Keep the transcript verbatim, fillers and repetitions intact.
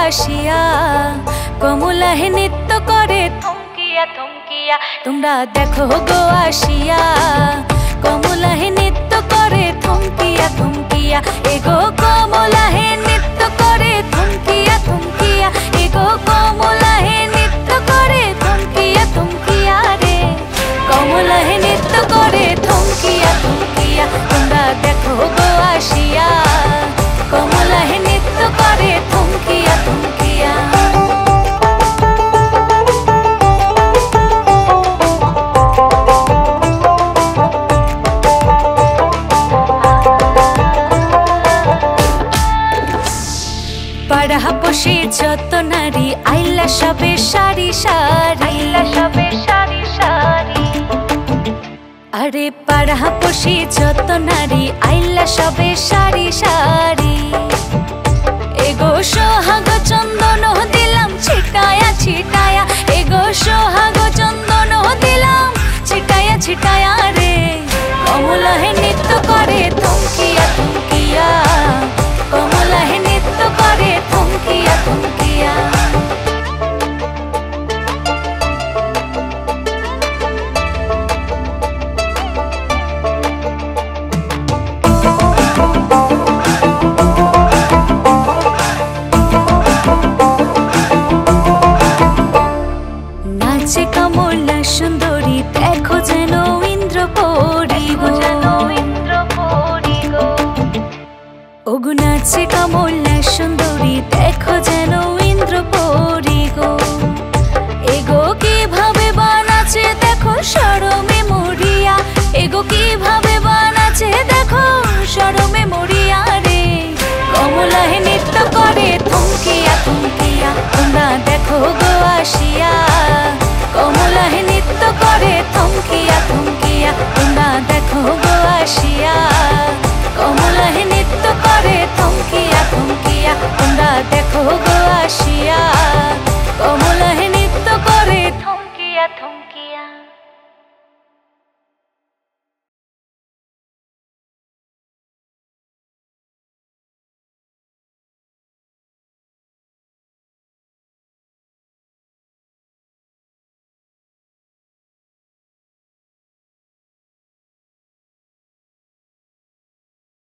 আসিয়া কমলা হে নৃত্য করে থমকিয়া থমকিয়া তোমরা দেখো গো আসিয়া কমলা হে নৃত্য করে থমকিয়া থমকিয়া এগো কমলা হে নৃত্য করে থমকিয়া থমকিয়া এগো কমলা হে নৃত্য করে থমকিয়া থমকিয়া রে কমলা হে নৃত্য করে থমকিয়া থমকিয়া তোমরা দেখো গো আসিয়া কমলা হে নৃত্য করে থমকিয়া থমকিয়া পাড়াপড়শি যত নারী আইলা সবে সারি সারি সবে সারি সারি আরে পাড়াপড়শি যত নারী আইলা সবে সারি সারি এগো সোহাগ চন্দন দিলাম ছিটায়া ছিটায়া এগো সোহাগ চন্দন দিলাম ছিটায়া ছিটায়া রে কমলা হে নৃত্য করে থমকিয়া থমকিয়া কমলা হে নৃত্য করে থমকিয়া থমকিয়া নাচে কমলা সুন্দরী দেখো যেন ইন্দ্রপরি গো ওগো নাচে কমলা সুন্দরী দেখো যেন ইন্দ্রপরি গো এগো কিভাবে বানাচ্ছে দেখো শরমে মরিয়া এগো কিভাবে বানাচ্ছে দেখো শরমে মরিয়া রে কমলা হে নৃত্য করে থমকিয়া থমকিয়া তোমরা দেখো গো আসিয়া কমলা হে নৃত্য করে থমকিয়া থমকিয়া তোমরা দেখো গো আসিয়া